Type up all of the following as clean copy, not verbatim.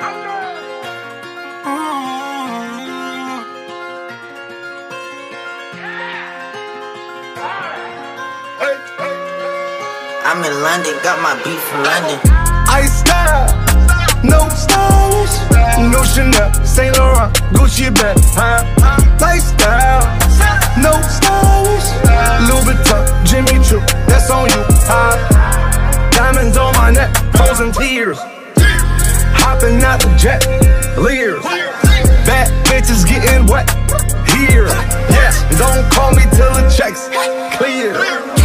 I'm in London, got my beat from London. Ice style, no stylish, no Chanel, Saint Laurent, Gucci bag, lifestyle, no stylish, Louis Vuitton, Jimmy Choo, that's on you, diamonds on my neck, frozen tears, hopping out the jet, Lears, bad bitches getting wet, here, yes, don't call me till the checks clear.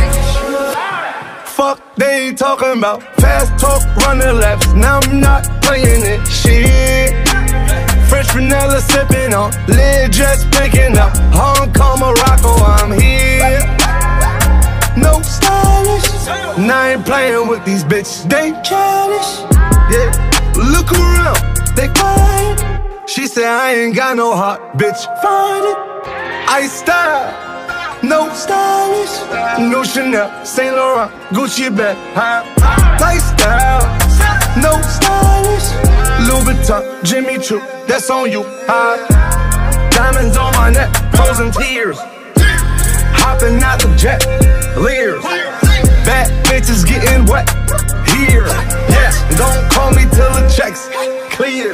Fuck they ain't talking about, fast talk, running laps, now I'm not playing it, shit. French vanilla sipping on, lid just picking up, Hong Kong, Morocco, I'm here. No stylish, now I ain't playing with these bitches, they childish. Yeah, look around, they quiet. She said I ain't got no heart, bitch, find it. Ice style, no stylish, no Chanel, Saint Laurent, Gucci bag, lifestyle, no stylish, Louis Vuitton, Jimmy Choo, that's on you, diamonds on my neck, frozen tears, hopping out the jet, Lears, bad bitches getting wet, here, yes, don't call me till the checks clear.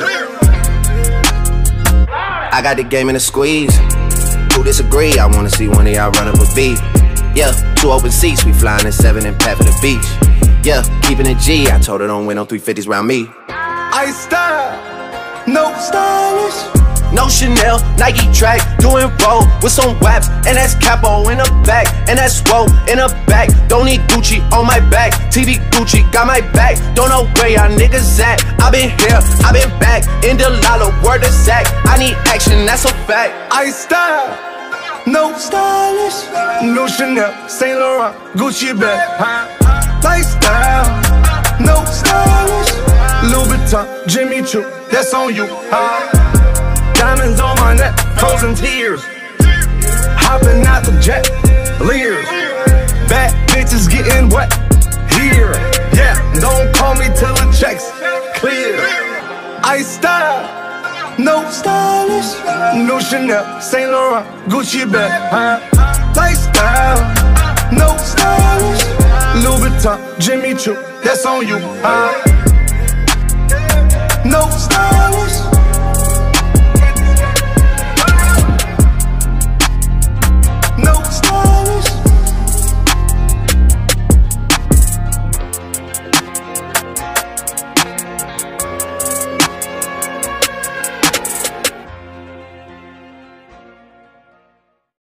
I got the game in a squeeze. Who disagree? I wanna see one of y'all run up a beat. Yeah, 2 open seats, we flying in 7 and pat for the beach. Yeah, keeping it G, I told her don't win on 350s round me. Ice style, no stylish, no Chanel, Nike track, doing roll with some waps, and that's capo in the back, and that's roll in the back. Don't need Gucci on my back, TV Gucci got my back. Don't know where y'all niggas at. I been here, I been back, in the lala, word of Zach. I need action, that's a fact. Ice style, no stylish, no Chanel, Saint Laurent, Gucci bag, lifestyle, no stylish, Louis Vuitton, Jimmy Choo, that's on you, diamonds on my neck, frozen tears, hopping out the jet, Lears, bad bitches getting wet, here, yeah, don't call me till the checks clear. Ice style, no stylish, no Chanel, Saint Laurent, Gucci bag, lifestyle, no stylish, Louis Vuitton, Jimmy Choo, that's on you,